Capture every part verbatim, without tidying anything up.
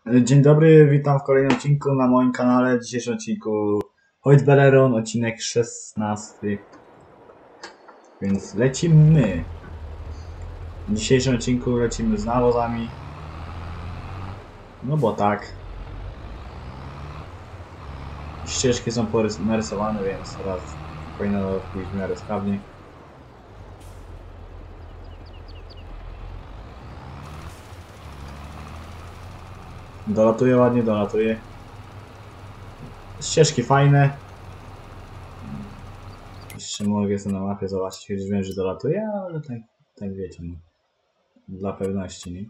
Dzień dobry, witam w kolejnym odcinku na moim kanale. W dzisiejszym odcinku Hoyt-Beleron, odcinek szesnasty. Więc lecimy. W dzisiejszym odcinku lecimy z nawozami. No bo tak. Ścieżki są narysowane, więc teraz powinno pójść w miarę sprawnie. Dolatuje ładnie, dolatuje. Ścieżki fajne. Jeszcze mogę sobie na mapie zobaczyć, choć wiem, że dolatuje, ale tak, tak wiecie, no. Dla pewności, nie?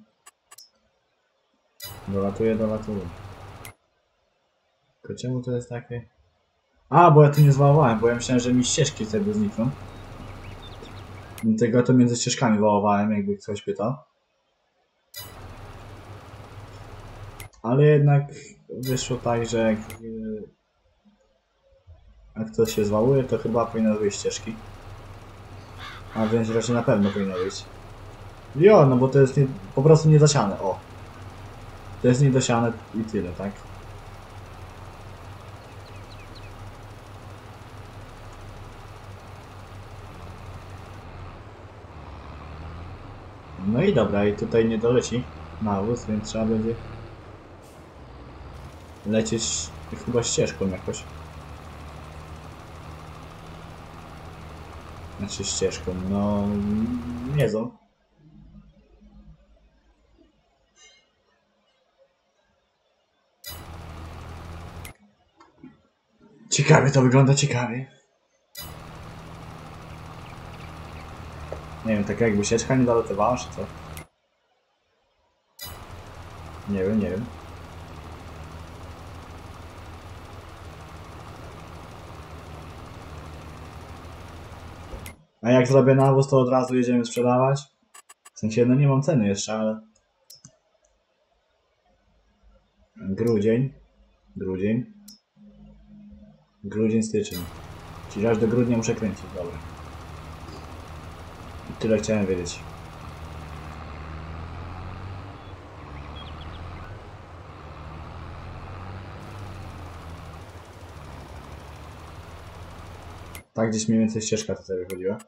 Dolatuje, dolatuje. Tylko czemu to jest takie? A, bo ja tu nie zwałowałem, bo ja myślałem, że mi ścieżki wtedy znikną. Dlatego to między ścieżkami wałowałem, jakby ktoś pytał. Ale jednak wyszło tak, że jak, jak to się zwałuje, to chyba powinno wyjść ścieżki. A więc raczej na pewno powinno wyjść. Jo, no bo to jest nie, po prostu niedosiane, o. To jest niedosiane i tyle, tak? No i dobra, i tutaj nie doleci nawóz, więc trzeba będzie lecieć chyba ścieżką jakoś. Znaczy ścieżką, no nie wiem. Ciekawie to wygląda, ciekawie. Nie wiem, tak jakby ścieżka nie dolatywała, czy co? Nie wiem, nie wiem. A jak zrobię nawóz, to od razu jedziemy sprzedawać. W sensie, no nie mam ceny jeszcze, ale... Grudzień. Grudzień. Grudzień, styczeń. Czyli aż do grudnia muszę kręcić, dobra. I tyle chciałem wiedzieć. Tak gdzieś mniej więcej ścieżka tutaj wychodziła.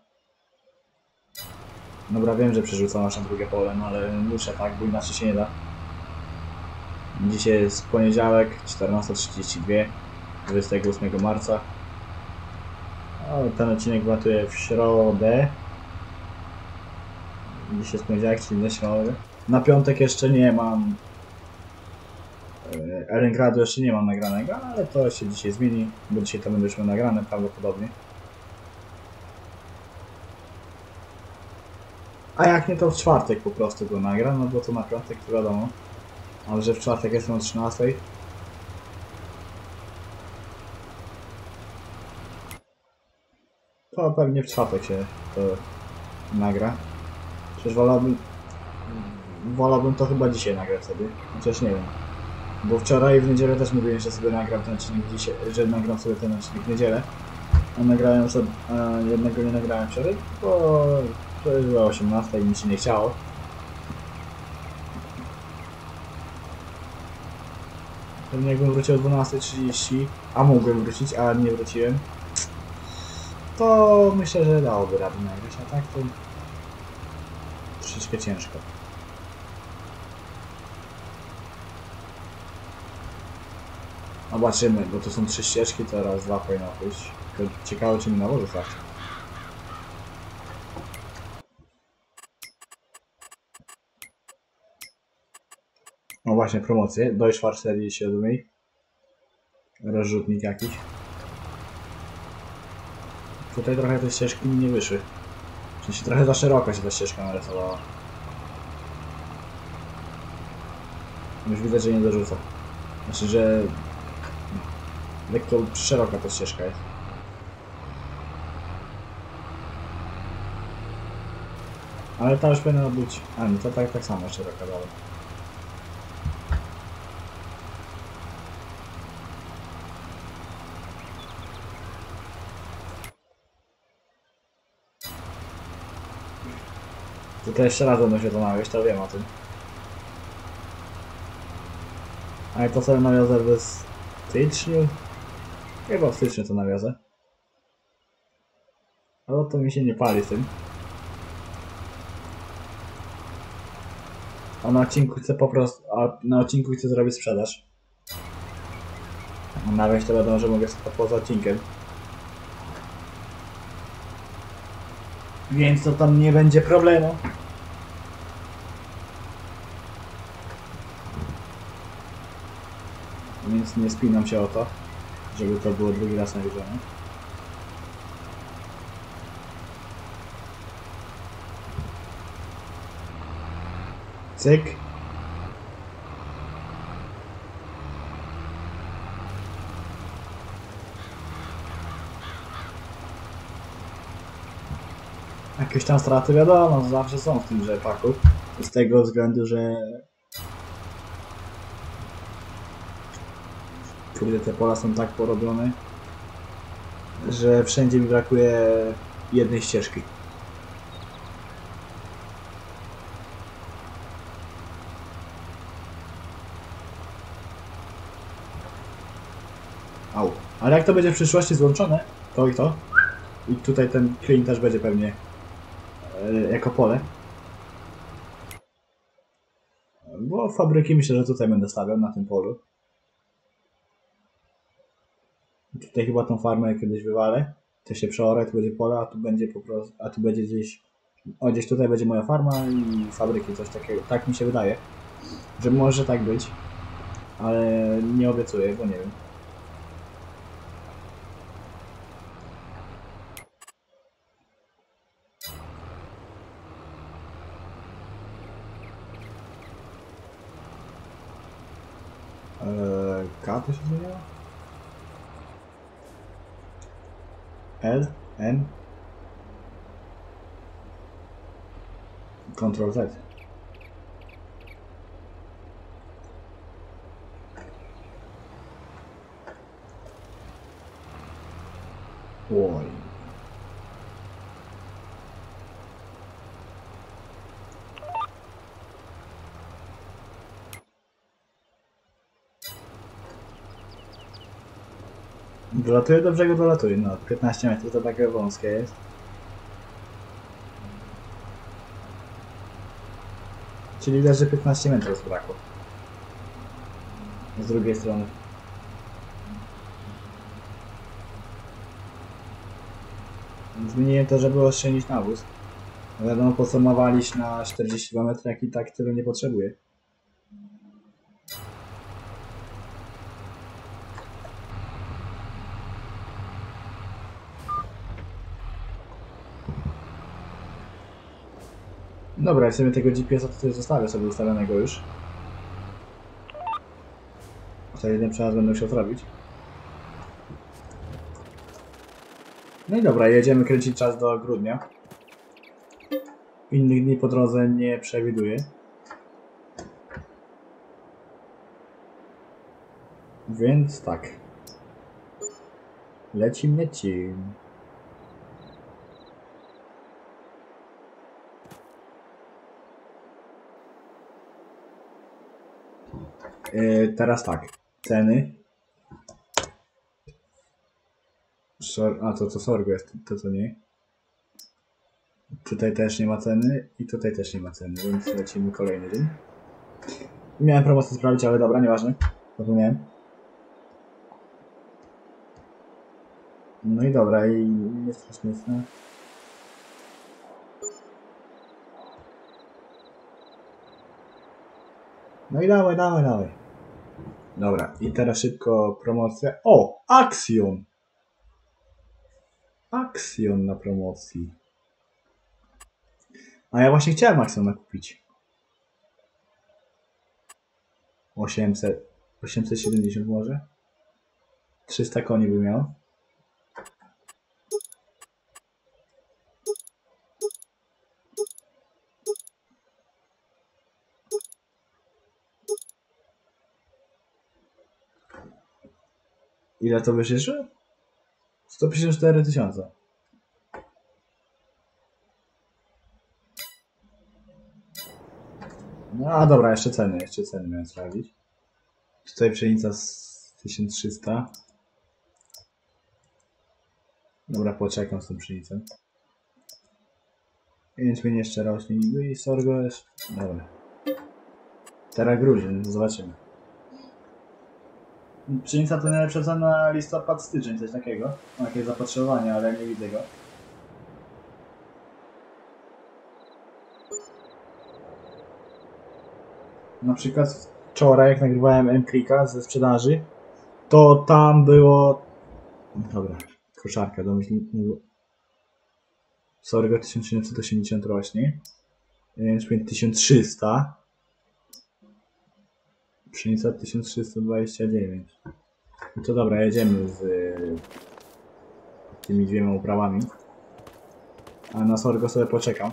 Dobra, wiem, że przerzucam nasze drugie pole, no ale muszę tak, bo inaczej się nie da. Dzisiaj jest poniedziałek, czternasta trzydzieści dwa, dwudziestego ósmego marca. O, ten odcinek latuje w środę. Dzisiaj jest poniedziałek, czyli na środę. Na piątek jeszcze nie mam... Erengradu jeszcze nie mam nagranego, ale to się dzisiaj zmieni, bo dzisiaj to będziemy nagrane prawdopodobnie. A jak nie, to w czwartek po prostu go nagram, no bo to na piątek to wiadomo. Ale że w czwartek jestem o trzynastej. To pewnie w czwartek się to nagra. Przecież wolałbym... Wolałbym to chyba dzisiaj nagrać sobie. Chociaż nie wiem. Bo wczoraj w niedzielę też mówiłem, że sobie nagram ten odcinek dzisiaj, że nagram sobie ten odcinek w niedzielę. A nagrałem sobie, a jednego nie nagrałem wczoraj, bo to już była osiemnasta i mi się nie chciało. Pewnie jakbym wrócił o dwunasta trzydzieści, a mogłem wrócić, a nie wróciłem, to myślę, że dałoby radę nagrać, a tak to troszeczkę ciężko. Zobaczymy, bo to są trzy ścieżki, to raz, dwa powinno pójść. Tylko ciekawe, czy mi nawozu starczy. No właśnie, promocje. Deutschfar serii siódmej. Rozrzutnik jakiś. Tutaj trochę te ścieżki mi nie wyszły. W sensie trochę za szeroko się ta ścieżka narysowała. Już widać, że nie dorzuca. Znaczy, że... lekko szeroka ta ścieżka jest. Ale ta już powinna być... A nie, to tak, tak samo szeroka dalej. Tylko jeszcze raz będą się to nagrać, to wiem o tym. Ale to sobie nawiozę w styczniu? Chyba w styczniu to nawiozę. Ale to mi się nie pali z tym. A na odcinku chcę po prostu... A na odcinku chcę zrobić sprzedaż. A nawieźć to wiadomo, że mogę to poza odcinkiem. Więc to tam nie będzie problemu. Więc nie spinam się o to, żeby to było drugi raz nawiedzione. Cyk. Jakieś tam straty wiadomo, zawsze są w tym rzepaku. Z tego względu, że... Kurde, te pola są tak porobione, że wszędzie mi brakuje jednej ścieżki. Au. Ale jak to będzie w przyszłości złączone, to i to, i tutaj ten klin też będzie pewnie yy, jako pole. Bo fabryki myślę, że tutaj będę stawiał na tym polu. Tutaj chyba tą farmę kiedyś wywalę. To się przeorę, tu będzie pole, a tu będzie po prostu, a tu będzie gdzieś... O, gdzieś tutaj będzie moja farma i fabryki, coś takiego. Tak mi się wydaje, że może tak być. Ale nie obiecuję, bo nie wiem. Eee, K to się zmieniało? L, N, Ctrl Z. Oj. Dolatuję do brzegu, dolatuję. No, piętnaście metrów to takie wąskie jest. Czyli widać, że piętnaście metrów zbrakło. Z drugiej strony. Zmieniłem to, żeby oszczędzić nawóz. Wiadomo, po co ma walić na czterdzieści dwa metry, jak i tak tyle nie potrzebuje. Dobra, ja sobie tego G P S-a tutaj zostawię sobie ustawionego już. Co jeden przejazd będę musiał zrobić. No i dobra, jedziemy kręcić czas do grudnia. Innych dni po drodze nie przewiduję. Więc tak. Lecim, lecim. Yy, teraz tak. Ceny. Sor A to co sorgo jest, to co nie. Tutaj też nie ma ceny i tutaj też nie ma ceny, więc lecimy kolejny dzień. Miałem promocję sprawdzić, ale dobra, nieważne. Zapomniałem. No i dobra, i nie strasznie jasne. No i dawaj, dawaj, dawaj. Dobra, i teraz szybko promocja. O! Axion! Axion na promocji. A ja właśnie chciałem Axiona kupić. osiemset, osiemset siedemdziesiąt może? trzysta koni by miał. Ile to wyszło? sto pięćdziesiąt cztery tysiące. No a dobra, jeszcze ceny, jeszcze ceny miałem sprawdzić. Tutaj pszenica z tysiąc trzysta. Dobra, poczekam z tą pszenicą. Jęczmień jeszcze rośnie i sorgo jest... Dobra. Teraz grudzień, zobaczymy. Pszenica to najlepsza cena na listopad, styczeń, coś takiego. Ma jakieś zapotrzebowanie, ale nie widzę go. Na przykład wczoraj, jak nagrywałem M-Klika ze sprzedaży, to tam było... Dobra, koszarka, domyślnie... Sorgo tysiąc siedemset osiemdziesiąt rośnie. Jęczmień tysiąc trzysta. Pszenica tysiąc trzysta dwadzieścia dziewięć. No to dobra, jedziemy z tymi dwiema uprawami. A na sorgo sobie poczekam.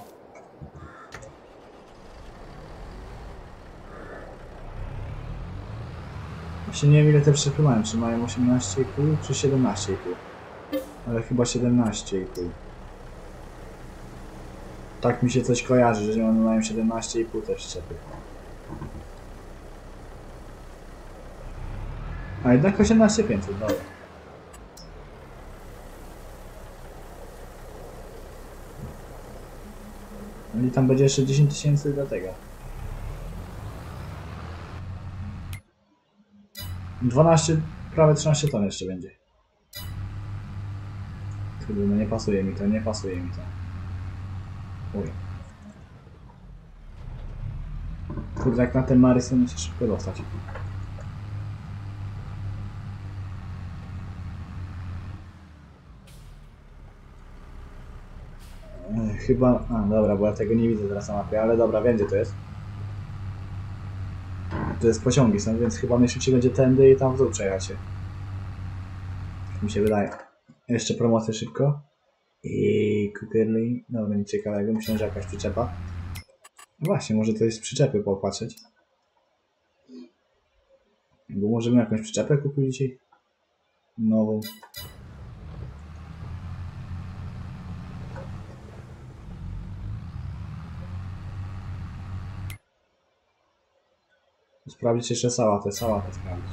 Właśnie nie wiem, ile te przyczepy mają, czy mają osiemnaście i pół czy siedemnaście i pół. Ale chyba siedemnaście i pół. Tak mi się coś kojarzy, że one mają siedemnaście i pół te przyczepy. A jednak osiemnaście pięćset, dobra. I tam będzie jeszcze dziesięć tysięcy do tego. dwanaście, prawie trzynaście ton jeszcze będzie. Kurde, no nie pasuje mi to, nie pasuje mi to. Uj. Kurde, jak na ten Marysy muszę szybko dostać. Chyba... A, dobra, bo ja tego nie widzę teraz na mapie, ale dobra, wiem gdzie to jest. To jest pociągi są, więc chyba najszybciej będzie tędy i tam w dół przejechać się. Tak mi się wydaje. Jeszcze promocję szybko. I kukurli. Dobra, nic ciekawego. Myślę, że jakaś przyczepa. Właśnie, może to jest przyczepy popatrzeć. Bo możemy jakąś przyczepę kupić dzisiaj. Nową. Sprawdzić jeszcze sałatę, sałatę sprawdzić.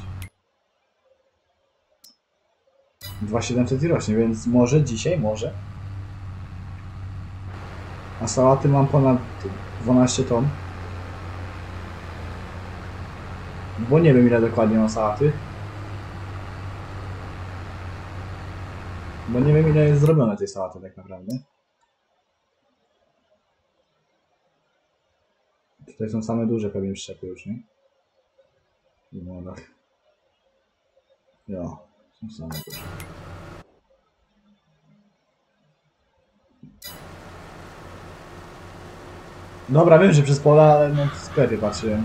dwa tysiące siedemset i rośnie, więc może dzisiaj, może. A sałaty mam ponad dwanaście ton. Bo nie wiem ile dokładnie mam sałaty. Bo nie wiem ile jest zrobione tej sałaty tak naprawdę. Tutaj są same duże pewnie przyczepy już, nie? No tak. Jo, są same duże. Dobra, wiem, że przez pola, ale no w sklepie patrzyłem.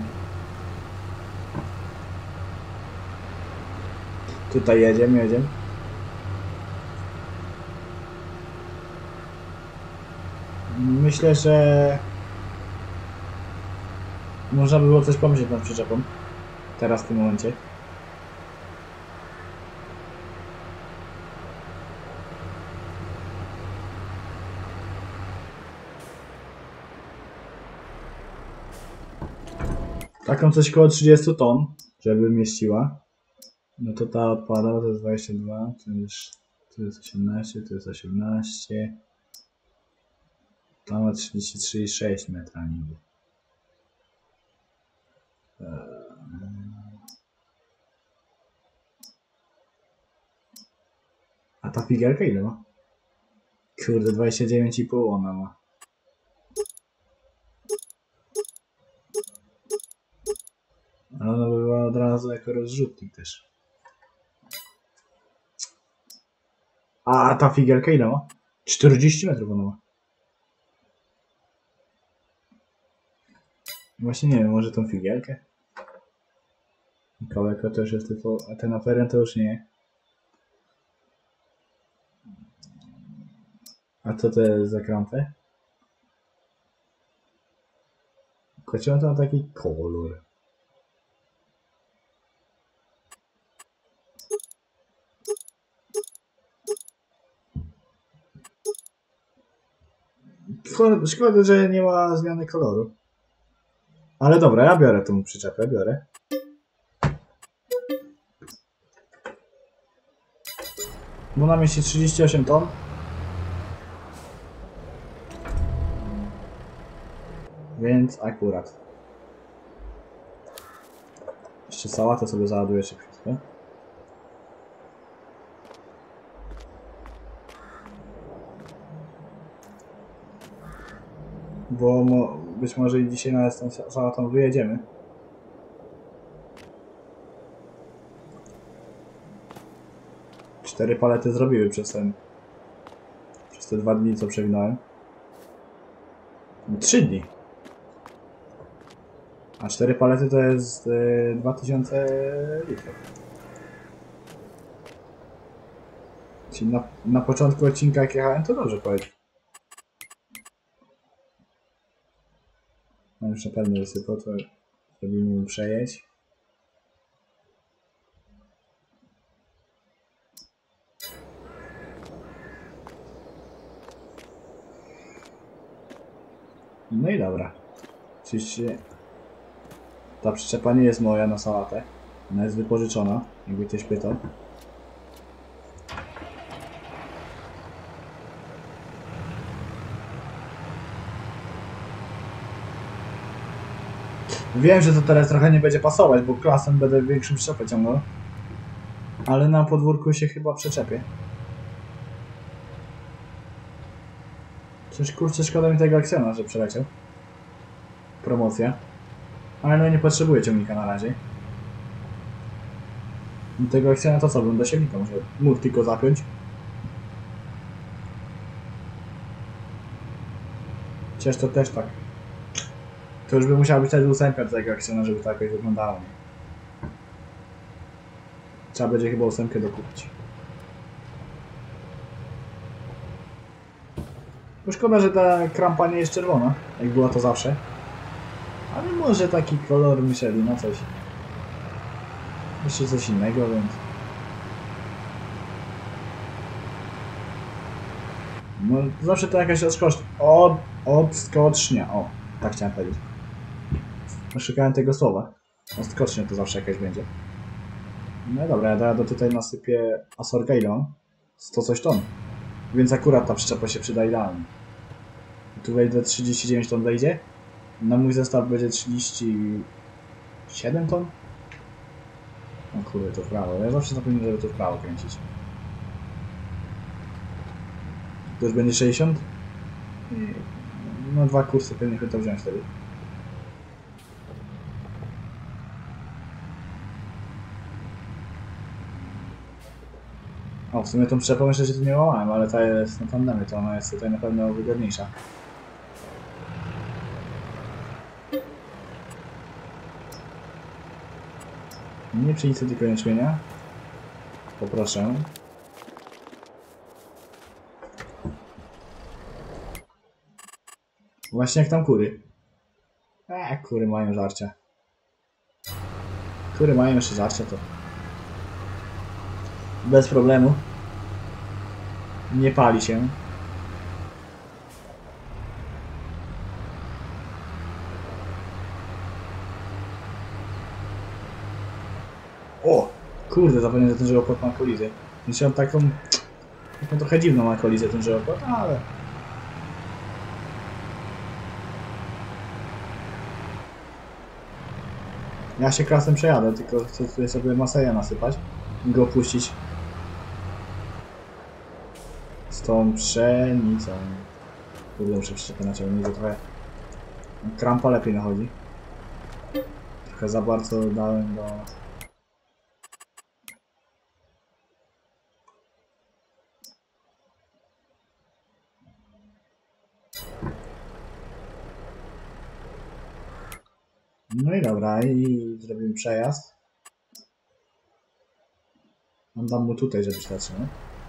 Tutaj jedziemy, jedziemy. Myślę, że można by było coś pomyśleć nad przyczepą. Teraz w tym momencie. Taką coś koło trzydzieści ton, żeby mieściła. No to ta odpada, to jest dwadzieścia dwa, to jest, to jest osiemnaście, to jest osiemnaście. Ta ma trzydzieści trzy i sześć metra niby. A ta figielka ile ma? Kurde, dwadzieścia dziewięć i pół ona ma. Ale ona by była od razu jako rozrzutnik też. A ta figielka ile ma? czterdzieści metrów ona ma. Właśnie nie wiem, może tą figielkę? Kołeko też jest tylko, a ten aferent to już nie. A co to jest za krampę? Kocią tam taki kolor. Szkoda, że nie ma zmiany koloru. Ale dobra, ja biorę tą przyczepę, biorę. Bo na mieści trzydzieści osiem ton. Więc akurat. Jeszcze sałatę sobie załaduję szybciutko. Bo mo być może i dzisiaj nawet z tą sałatą wyjedziemy. Cztery palety zrobiły przez ten... przez te dwa dni, co przewinąłem. Trzy dni. A cztery palety to jest yy, dwa tysiące litrów. Czyli na, na początku odcinka jak jechałem, to dobrze powiedzieć. Mam jeszcze pewnie wysypał, to robimy mu przejeść. No i dobra. Oczywiście ta przyczepa nie jest moja na sałatę. Ona jest wypożyczona, jakby ktoś pytał. Wiem, że to teraz trochę nie będzie pasować, bo klasem będę większą przyczepę ciągnął. Ale na podwórku się chyba przyczepię. Przecież kurczę, szkoda mi tego Aksjona, że przeleciał. Promocja. Ale no nie potrzebuję ciągnika na razie. I tego Aksjona to co, bym do silnika może mógł tylko zapiąć. Przecież to też tak. To już by musiała być wtedy ósemka do tego Aksjona, żeby to jakoś wyglądało. Trzeba będzie chyba ósemkę dokupić. Bo szkoda, że ta krampa nie jest czerwona, jak była to zawsze. Ale może taki kolor myśleli na coś. Jeszcze coś innego, więc... No zawsze to jakaś odskocznia. Od, odskocznia, o, tak chciałem powiedzieć. Szukałem tego słowa. Odskocznia to zawsze jakaś będzie. No dobra, ja do tutaj nasypię Asorka ile mam? sto coś ton. Więc akurat ta przyczepa się przyda idealnie. Tu wejdę trzydzieści dziewięć ton wejdzie. Na mój zestaw będzie trzydzieści siedem ton. O kurde, to w prawo. Ja zawsze zapominam, żeby to w prawo kręcić. To już będzie sześćdziesiąt? No dwa kursy pewnie to wziąć wtedy. O, w sumie tą przyczepą jeszcze się tu nie łamałem, ale ta jest na tandemie, to ona jest tutaj na pewno wygodniejsza. Nie pszenicy, tylko jęczmienia. Poproszę. Właśnie jak tam kury. Eee, kury mają żarcia. Kury mają jeszcze żarcia, to... bez problemu. Nie pali się. O! Kurde, zapomniałem, że ten żyrokład ma kolizję. Myślałem taką... taką trochę dziwną ma kolizję ten żyrokład, ale... Ja się klasem przejadę, tylko chcę tutaj sobie Maseja nasypać i go opuścić z tą pszenicą. Kurde, muszę przyczepę naciągnąć, bo trochę krampa lepiej nachodzi. Trochę za bardzo dałem do... No i dobra, i zrobimy przejazd. Dam mu tutaj, żeby się zatrzymał.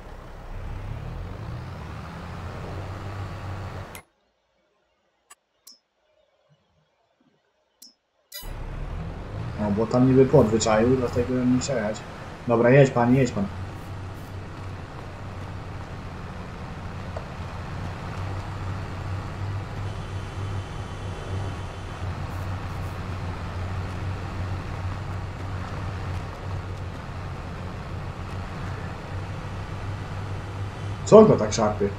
O, bo tam niby płot wyczaił, dlatego nie musiał jechać. Dobra, jedź pan, jedź pan. Co go tak szarpie?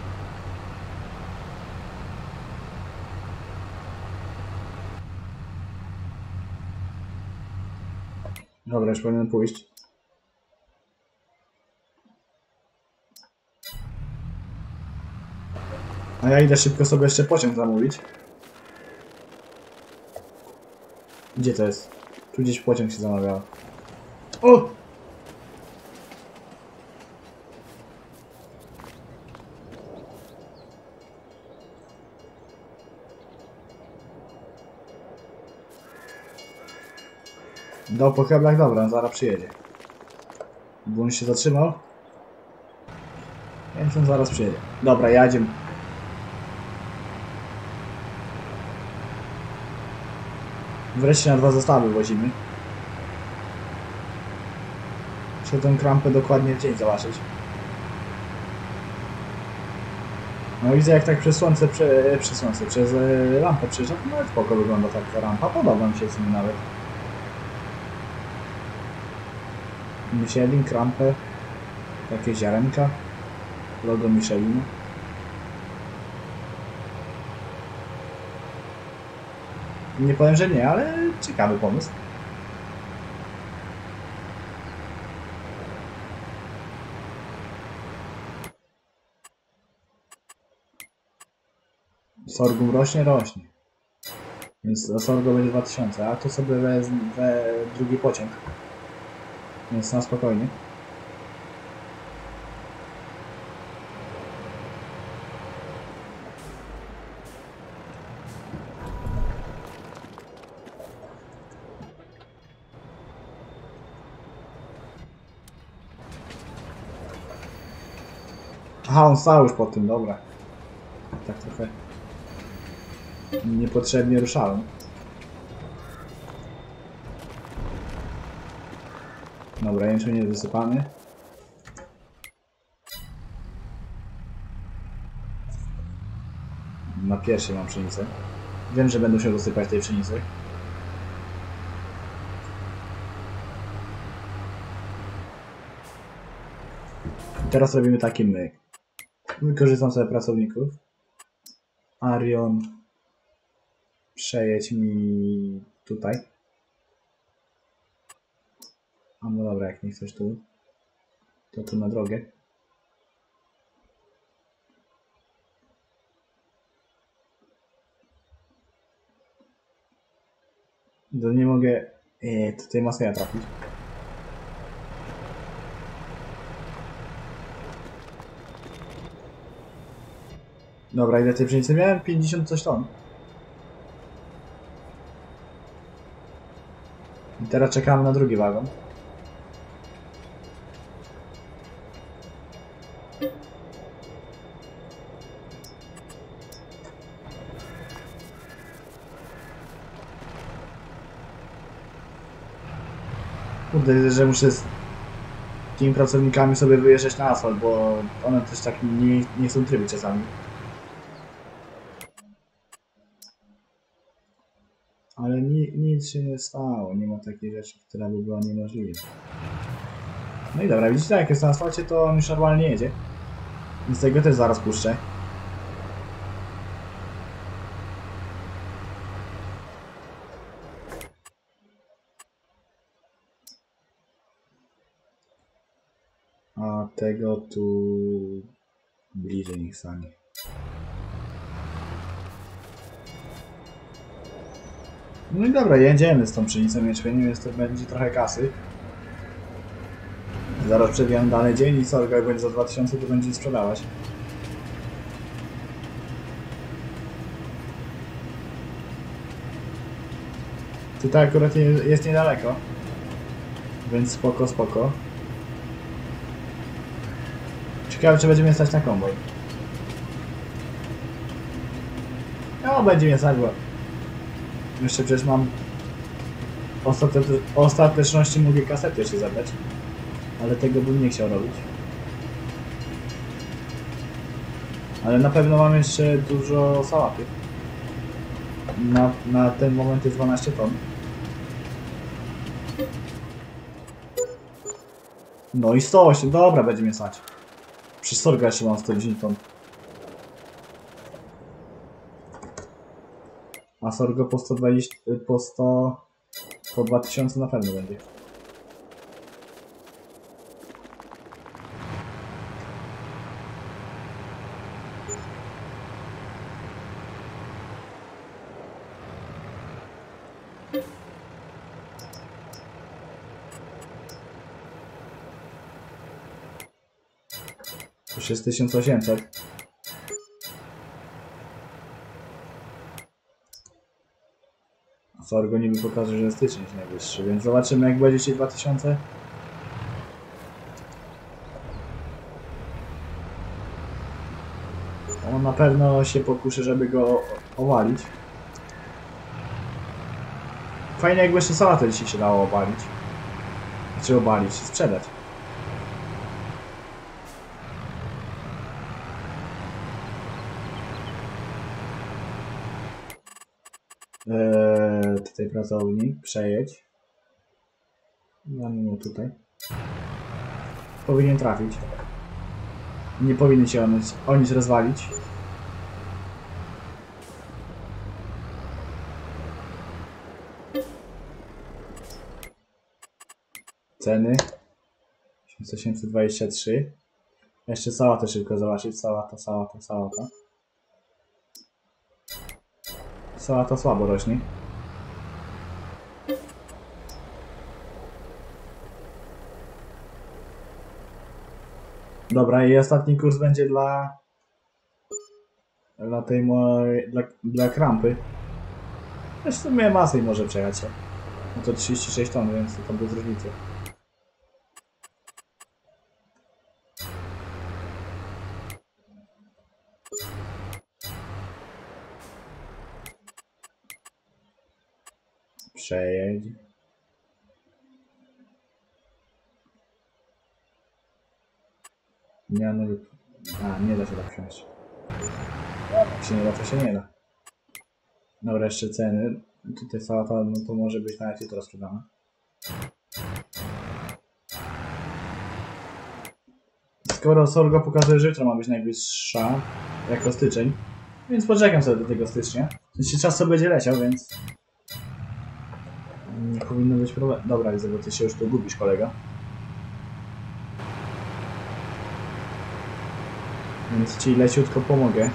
Dobra, już powinienem pójść. A ja idę szybko sobie jeszcze pociąg zamówić. Gdzie to jest? Tu gdzieś pociąg się zamawiał. O! Do po heblach, dobra, zaraz przyjedzie. Bo on się zatrzymał. Więc on zaraz przyjedzie. Dobra, jadziem. Wreszcie na dwa zestawy wozimy. Muszę tę krampę dokładnie w dzień zobaczyć. No widzę, jak tak przez słońce, prze, przez słońce, przez e, lampę przyjeżdża, to nawet spoko wygląda taka rampa. Podoba mi się w sumie nawet. Michelin, krampę, takie ziarenka, logo Michelin. Nie powiem, że nie, ale ciekawy pomysł. Sorghum rośnie, rośnie. Więc sorghum będzie dwa tysiące, a to sobie wezmę we drugi pociąg. Więc na spokojnie. Aha, on stał już po tym, dobra. Tak trochę niepotrzebnie ruszałem. Dobra, jęczmień jest wysypany. Na pierwszej mam pszenicę. Wiem, że będę musiał dosypać tej pszenicy. I teraz robimy taki myk. Wykorzystam sobie pracowników. Arion, przejedź mi tutaj. A no dobra, jak nie chcesz tu, to tu na drogę. No nie mogę... Eee, tutaj masę ja trafić. Dobra, ile tej pszenicy miałem? pięćdziesiąt coś ton. I teraz czekamy na drugi wagon. Kurde, że muszę z tymi pracownikami sobie wyjeżdżać na asfalt, bo one też tak nie, nie chcą trybić czasami. Ale ni, nic się nie stało, nie ma takiej rzeczy, która by była niemożliwa. No i dobra, widzicie, jak jest na asfalcie, to on już normalnie jedzie. Więc tego też zaraz puszczę. A tego tu bliżej niech stanie. No i dobra, jedziemy z tą pszenicą jęczmieniem, więc to będzie trochę kasy. Zaraz przewijam dany dzień i co, jak będzie za dwa tysiące, to będzie sprzedawać. Tutaj akurat jest niedaleko. Więc spoko, spoko. Ciekawe, czy będzie mnie stać na komboj. No, będzie mnie stać, bo jeszcze przecież mam ostate... ostateczności mogę kasety jeszcze zabrać. Ale tego bym nie chciał robić. Ale na pewno mam jeszcze dużo sałaty. Na, na ten moment jest dwanaście ton. No i sto osiem, dobra, będzie mnie stać. Przy Sorga jeszcze mam sto dziesięć ton. A Sorgo po sto dwadzieścia, po sto, po dwa tysiące na pewno będzie. Już jest tysiąc osiemset. A Sorgo niby pokaże, że styczeń jest najwyższy, więc zobaczymy jak będzie ci dwa tysiące. On na pewno się pokuszy, żeby go owalić. Fajnie jakby jeszcze sałatę dzisiaj się dało obalić. Znaczy obalić, sprzedać. Eee, tutaj pracownik, przejedź. No tutaj. Powinien trafić. Nie powinien się o nic, o nic rozwalić. Ceny tysiąc osiemset dwadzieścia trzy. Jeszcze sałatę szybko zobaczyć. Sałata, sałata, sałata. Sałata słabo rośnie. Dobra, i ostatni kurs będzie dla dla tej mojej, dla, dla krampy. W sumie masy może przejechać. No to trzydzieści sześć ton, więc to bez różnicy. Przejedź. Nie, no... A, nie da się tak wsiąść. Jak się nie da, to się nie da. Dobra, jeszcze ceny. Tutaj sałata, no to może być nawet jutro sprzedana. Skoro Sorgo pokazuje, że jutro ma być najwyższa, jako styczeń, więc poczekam sobie do tego stycznia. Jeśli czas sobie będzie leciał, więc... Nie powinno być problemu. Dobra, widzę, bo ty się już tu gubisz, kolega. Więc ci leciutko pomogę.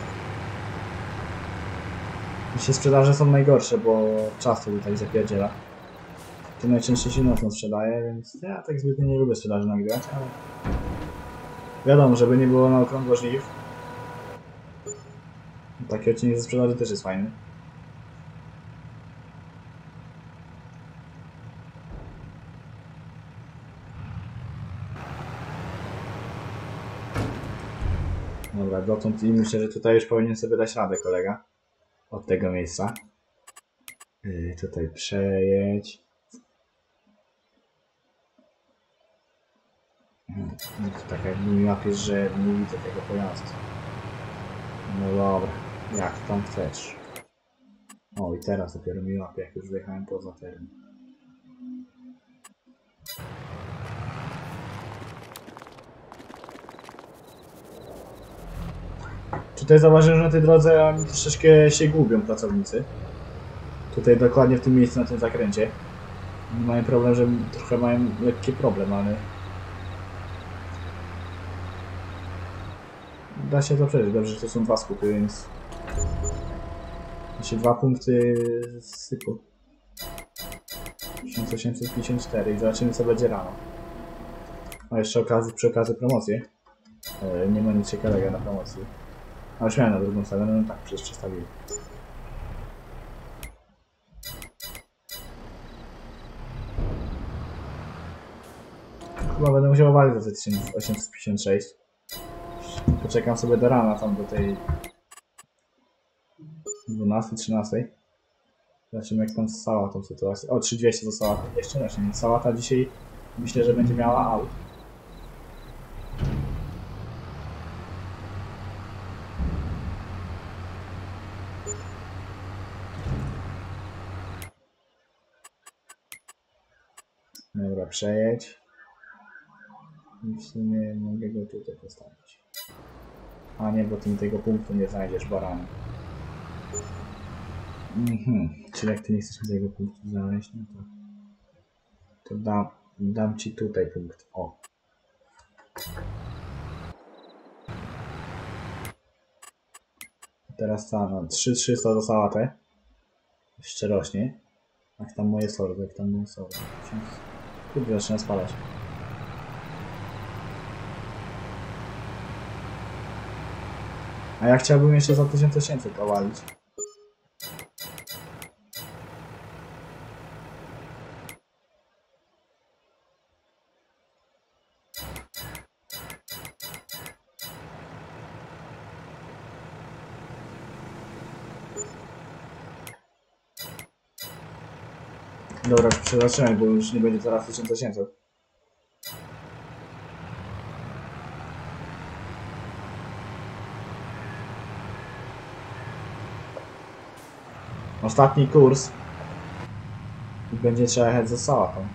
Się sprzedaże są najgorsze, bo czas to tutaj zapierdziela. To najczęściej się nocą sprzedaje, więc ja tak zbytnio nie lubię sprzedaży nagrywać, ale... Wiadomo, żeby nie było na okrągło żniw. Taki odcinek ze sprzedaży też jest fajny. Dobra, dotąd i myślę, że tutaj już powinien sobie dać radę kolega. Od tego miejsca. Yy, tutaj przejedź. No to tak jak mi łapiesz, że nie widzę tego pojazdu. No dobra, jak tam chcesz. O i teraz dopiero mi łapie, jak już wyjechałem poza teren. Tutaj zauważyłem, że na tej drodze oni troszeczkę się gubią pracownicy. Tutaj dokładnie w tym miejscu, na tym zakręcie. Mają problem, że trochę mają lekki problem, ale... Da się to przeżyć. Dobrze, że to są dwa skupy, więc... Znaczy dwa punkty z sypu. tysiąc osiemset pięćdziesiąt cztery i zobaczymy co będzie rano. A jeszcze okazji, przy okazji promocję. E, nie ma nic ciekawego na promocji. A już miałem na drugą stronę, no tak, przecież przestawili. Chyba będę musiał walić za te tysiąc osiemset pięćdziesiąt sześć. Poczekam sobie do rana, tam do tej dwunastej, trzynastej. Zobaczymy jak tam z sałatą sytuacja. O, trzy dwieście za sałatę. Jeszcze rośnie, więc sałata dzisiaj myślę, że będzie miała aut. Dobra, przejedź. I w sumie mogę go tutaj postawić. A nie, bo ty mi tego punktu nie znajdziesz, baranie. Mhm. Czyli jak ty nie chcesz mi tego punktu znaleźć, no to... To dam, dam ci tutaj punkt. O. Teraz ta, no, trzy tysiące trzysta za sałatę. Jeszcze rośnie. Jak tam moje sorby, jak tam moje sorby. Kurde, zaczyna spadać. A ja chciałbym jeszcze za tysiąc osiemset powalić. Dobra, przeznaczymy, bo już nie będzie teraz tysiąc osiemset. Ostatni kurs. I będzie trzeba jechać za sałatą.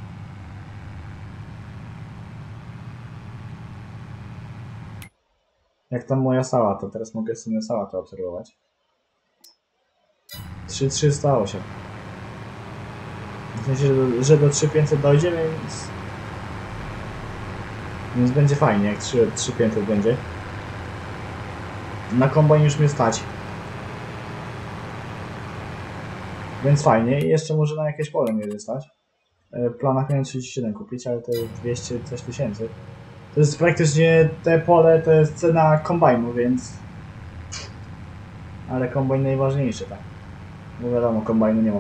Jak tam moja sałata? Teraz mogę w sumie sałatę obserwować. trzy tysiące trzysta osiem. W sensie, że do trzy tysiące pięćset dojdzie, więc... Więc będzie fajnie, jak trzy tysiące pięćset będzie. Na kombajn już mnie stać. Więc fajnie. I jeszcze może na jakieś pole mnie stać. W planach miałem trzydzieści siedem kupić, ale to jest dwieście coś tysięcy. To jest praktycznie te pole, to jest cena kombajnu, więc... Ale kombajn najważniejszy, tak. Bo wiadomo, kombajnu nie ma.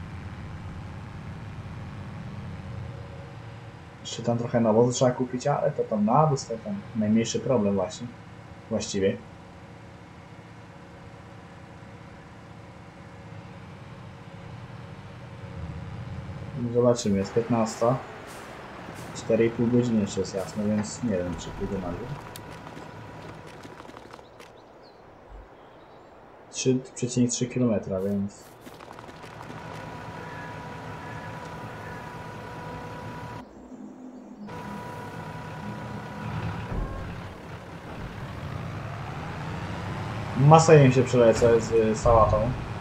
Jeszcze tam trochę nawozu trzeba kupić, ale to tam nawóz to tam najmniejszy problem właśnie. Właściwie. Zobaczymy, jest piętnasta. cztery i pół godziny jeszcze jest jasno, więc nie wiem, czy pójdę na dół. trzy przecinek trzy kilometra, więc... Masejem się przelecę z sałatą.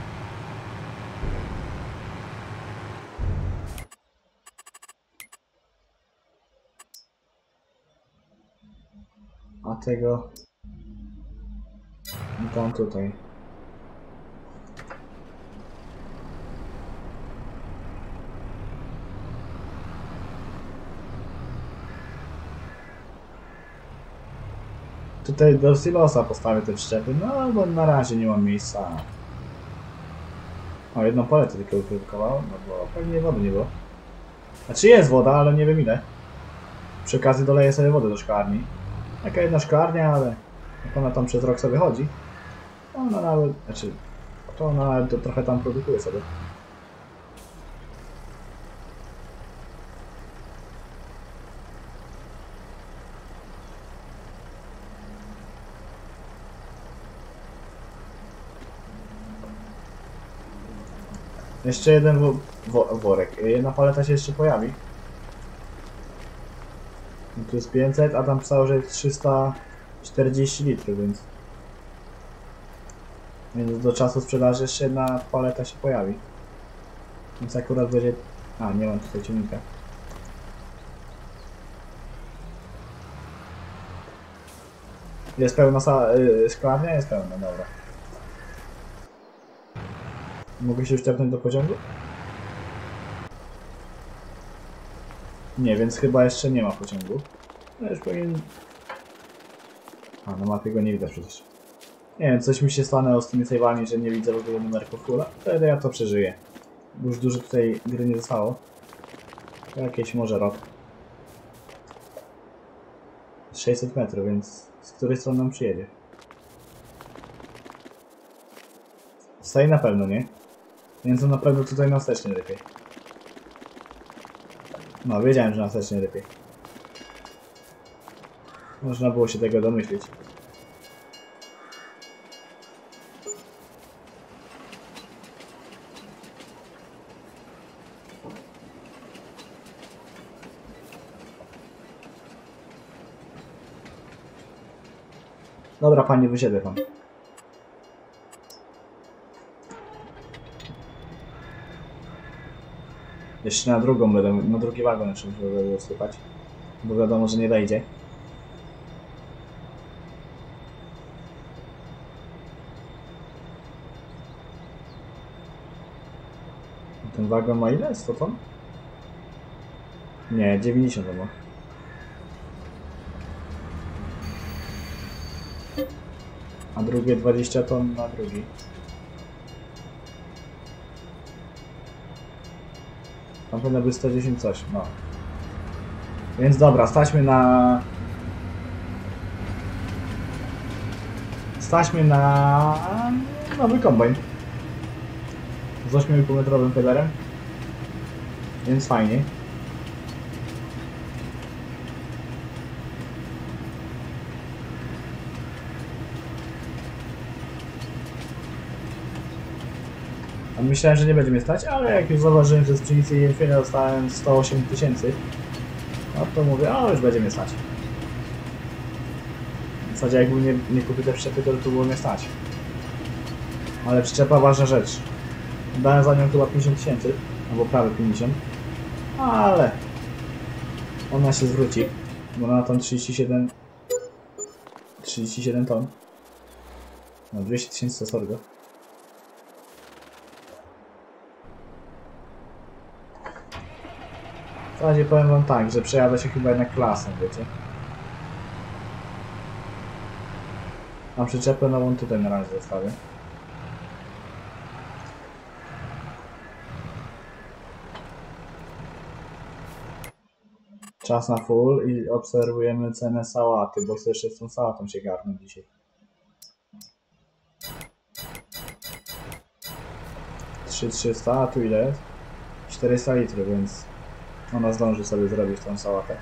A tego... I tam tutaj. Tutaj do silosa postawię te przyczepy, no bo na razie nie mam miejsca. O, jedno pole to tylko uprodukowało, no bo pewnie wody nie było. Znaczy jest woda, ale nie wiem ile. Przy okazji doleję sobie wodę do szklarni. Taka jedna szklarnia, ale jak ona tam przez rok sobie chodzi, to ona nawet, znaczy, to ona nawet to trochę tam produkuje sobie. Jeszcze jeden wo wo worek. Jedna paleta się jeszcze pojawi. I tu jest pięćset, a tam pisało, że jest trzysta czterdzieści litrów, więc... Więc do czasu sprzedaży jeszcze jedna paleta się pojawi. Więc akurat będzie... A, nie mam tutaj ciągnika. Jest pełna yy, szklarnia? Jest pełna, dobra. Mogę się już tepnąć do pociągu? Nie, więc chyba jeszcze nie ma pociągu. No już powinien... A, na mapie go nie widać przecież. Nie wiem, coś mi się stanęło z tymi save'ami, że nie widzę w ogóle numerku fulla. Wtedy ja to przeżyję. Bo już dużo tutaj gry nie zostało. Jakieś może rok. sześćset metrów, więc z której strony nam przyjedzie? Stoi na pewno, nie? Więc to na pewno tutaj na wstecznie lepiej. No, wiedziałem, że na wstecznie lepiej. Można było się tego domyślić. Dobra, panie, wysiedzę pan. Jeszcze na drugą będę, na drugi wagon jeszcze muszę wsypać. Bo wiadomo, że nie wejdzie. Ten wagon ma ile? sto ton? Nie, dziewięćdziesiąt to ma. A drugie dwadzieścia ton na drugi. Tam powinno być sto dziesięć coś, no. Więc dobra, staćmy na... Staćmy na... nowy kombajn. Z ośmiometrowym federem. Więc fajnie. Myślałem, że nie będzie mnie stać, ale jak już zauważyłem, że z pszenicy i jęczmienia dostałem sto osiem tysięcy, no to mówię, o, już będzie mnie stać. W zasadzie jakbym nie, nie kupił te przyczepy, to tu było mnie stać. Ale przyczepa ważna rzecz. Dałem za nią chyba pięćdziesiąt tysięcy, albo prawie pięćdziesiąt, ale ona się zwróci, bo na tą trzydzieści siedem trzydzieści siedem ton. No dwieście tysięcy to sorgo. W razie powiem wam tak, że przejadę się chyba jednak klasą, wiecie. A przyczepę nową tutaj na razie zostawię. Czas na full i obserwujemy cenę sałaty, bo chcę jeszcze z tą sałatą się garnąć dzisiaj. trzy tysiące trzysta, a tu ile jest? czterysta litrów, więc ona zdąży sobie zrobić tą sałatę.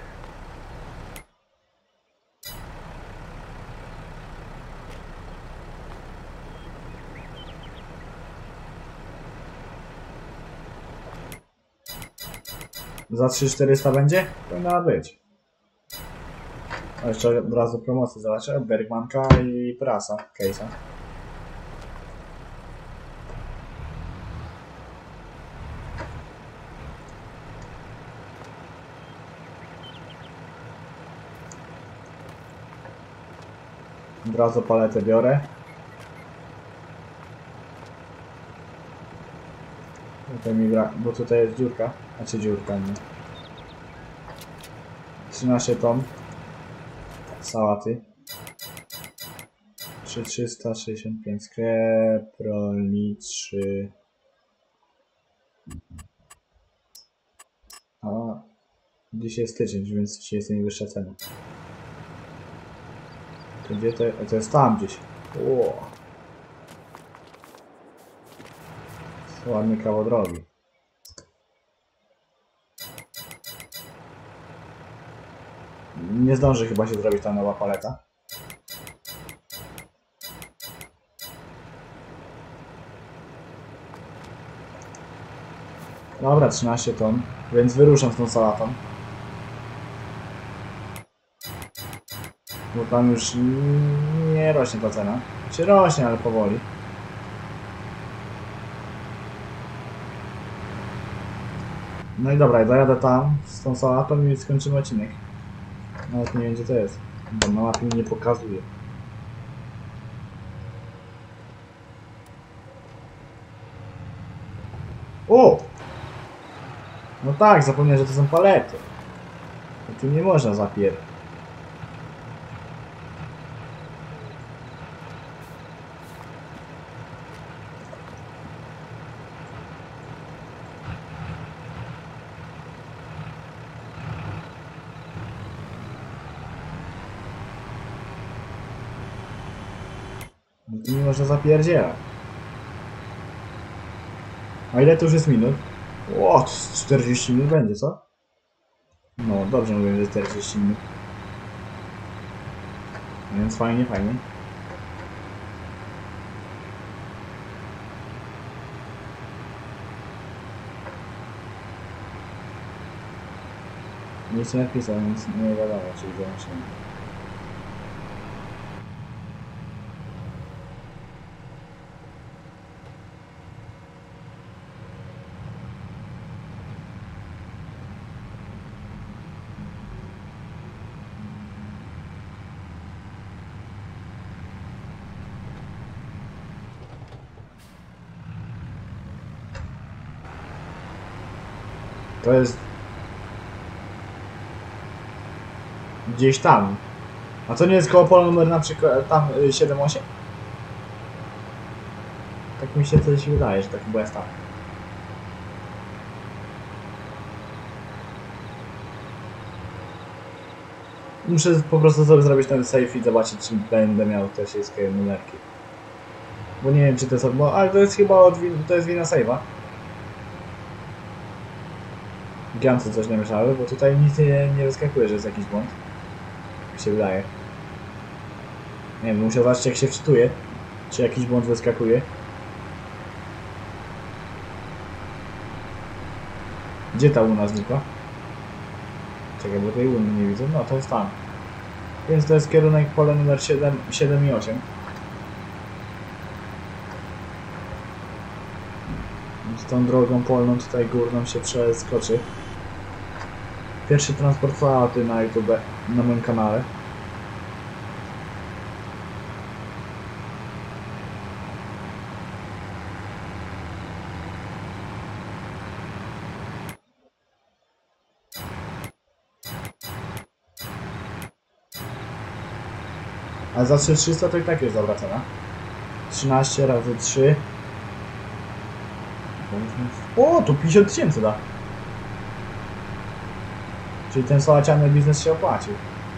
Za trzy tysiące czterysta będzie? Powinna być. A jeszcze od razu promocję zobaczę. Bergmanka i prasa. Case'a. Od razu paletę biorę. Tutaj mi brak, bo tutaj jest dziurka. Znaczy dziurka, nie. trzynaście ton sałaty. trzy tysiące trzysta sześćdziesiąt pięć sklep rolniczy. A dzisiaj jest styczeń, więc dzisiaj jest najwyższa cena. To gdzie to, to jest tam gdzieś. Ło. Ładny kawał drogi. Nie zdąży chyba się zrobić ta nowa paleta. Dobra, trzynaście ton, więc wyruszam z tą sałatą. Bo tam już nie rośnie ta cena. Znaczy rośnie, ale powoli. No i dobra, dojadę tam z tą sałatą i skończymy odcinek. Nawet nie wiem gdzie to jest, bo na mapie mi nie pokazuje. O! No tak, zapomniałem, że to są palety. I tu nie można zapier... No tu nie można zapierdzielać. A ile to już jest minut? O, czterdzieści minut będzie, co? No, dobrze mówię, że czterdzieści minut. Więc fajnie, fajnie. Nic nie napisał, więc nie wiadomo, czy wyłącznie. To jest... gdzieś tam. A to nie jest koło pola numer na przykład tam y, siedem osiem? Tak mi się coś wydaje, że tak chyba jest tam. Muszę po prostu sobie zrobić ten save i zobaczyć, czy będę miał te wszystkie numerki. Bo nie wiem, czy to jest... Bo, ale to jest chyba od win, to jest wina save'a. Giance coś namieszały, bo tutaj nic nie, nie wyskakuje, że jest jakiś błąd. Jak się wydaje. Nie wiem, muszę zobaczyć, jak się wczytuje, czy jakiś błąd wyskakuje. Gdzie ta łuna znikła? Czekaj, bo tej łuny nie widzę. No, to jest tam. Więc to jest kierunek pole numer siedem, siedem i osiem. Z tą drogą polną tutaj górną się przeskoczy. Pierwszy transport sałaty na YouTube, na moim kanale. A za trzy tysiące trzysta to i tak jest dobra cena. trzynaście razy trzy. O, tu pięćdziesiąt tysięcy da. Czyli ten sałaciany biznes się opłacił.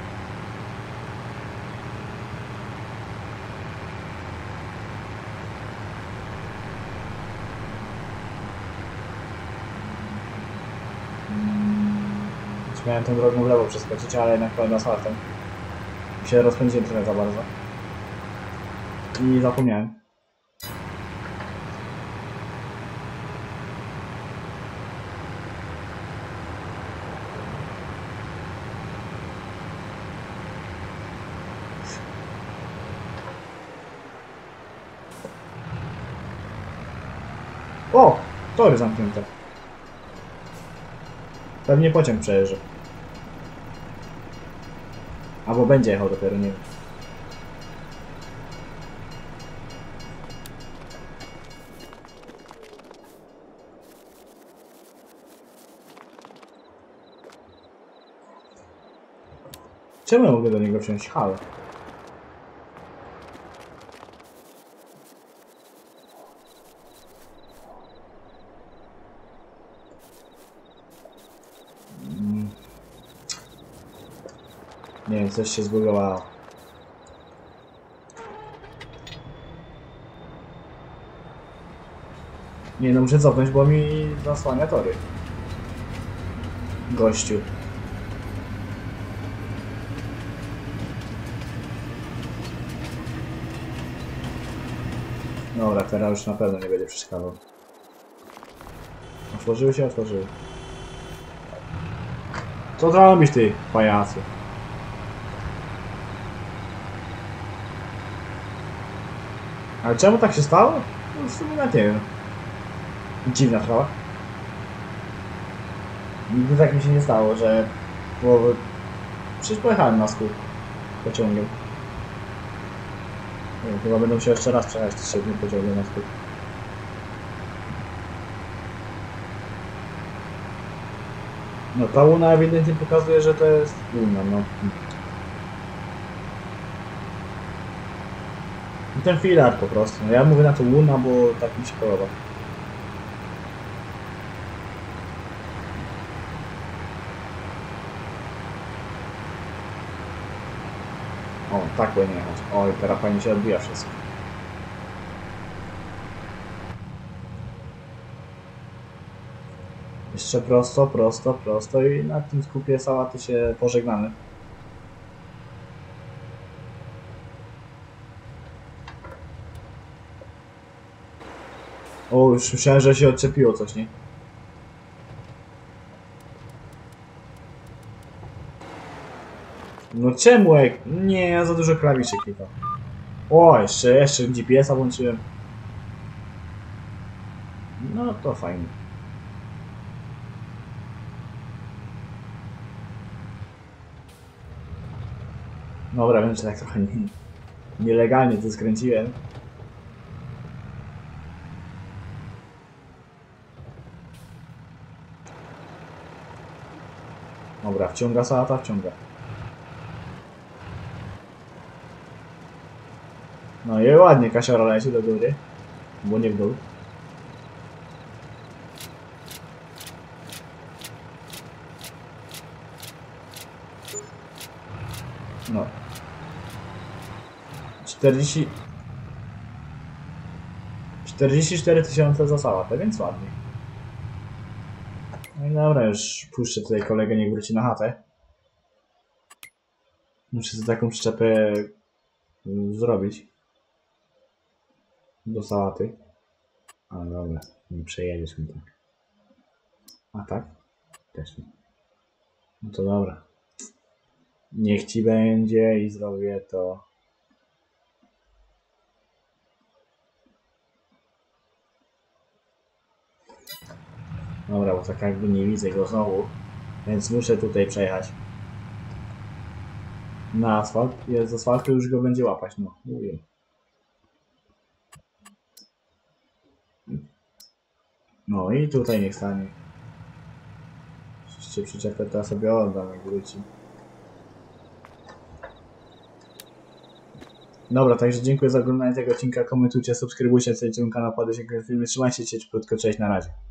Już miałem tą drogą w lewo przeskoczyć, ale jednak pełna asfaltem. Się rozpędziłem trochę za bardzo. I zapomniałem. O! Tory zamknięte. Pewnie pociąg przejeżdża. Albo będzie jechał dopiero, nie wiem. Czemu ja mogę do niego wsiąść? Halo. Nie wiem, coś się zbugowało. Nie no, muszę cofnąć, bo mi zasłania tory. Gościu. Dobra, teraz już na pewno nie będzie przeszkadzał. Otworzyły się, otworzyły. Co robisz ty, pajacu? Ale czemu tak się stało? No w sumie nawet nie wiem. Dziwna sprawa. Nigdy tak mi się nie stało, że... Bo... Przecież pojechałem na skór pociągiem. Nie wiem, chyba będę musiał jeszcze raz przejechać z siedmiu pociągiem na skór. No ta łuna ewidentnie pokazuje, że to jest łuna, no. I ten filar po prostu. No ja mówię na to łuna, bo tak mi się podoba. O, tak powinien jechać. Oj, teraz fajnie się odbija wszystko. Jeszcze prosto, prosto, prosto i na tym skupie sałaty się pożegnamy. O, już myślałem, że się odczepiło coś, nie? No czemu jak... Nie, ja za dużo klawiszy klikam. O, jeszcze, jeszcze G P S-a włączyłem. No to fajnie. Dobra, wiem, że tak trochę nie, nielegalnie to skręciłem. Dobra, wciąga sałata, wciąga. No i ładnie kasiora leci do góry. Bo nie w dół. No. czterdzieści... czterdzieści cztery tysiące za sałatę, więc ładnie. No i dobra, już puszczę tutaj kolegę, niech wróci na chatę. Muszę sobie taką przyczepę zrobić. Do sałaty. A dobra, nie przejedziesz mi tak. A tak? Też nie. No to dobra. Niech ci będzie i zrobię to. Dobra, bo tak jakby nie widzę go znowu. Więc muszę tutaj przejechać. Na asfalt. Jest z asfaltu, już go będzie łapać. No, mówię. No i tutaj niech stanie. Oczywiście przyczepę to ja sobie oddam, jak wróci. Dobra, także dziękuję za oglądanie tego odcinka. Komentujcie, subskrybujcie, sobie kanał, padajcie filmy. Trzymajcie się, krótko, cześć, na razie.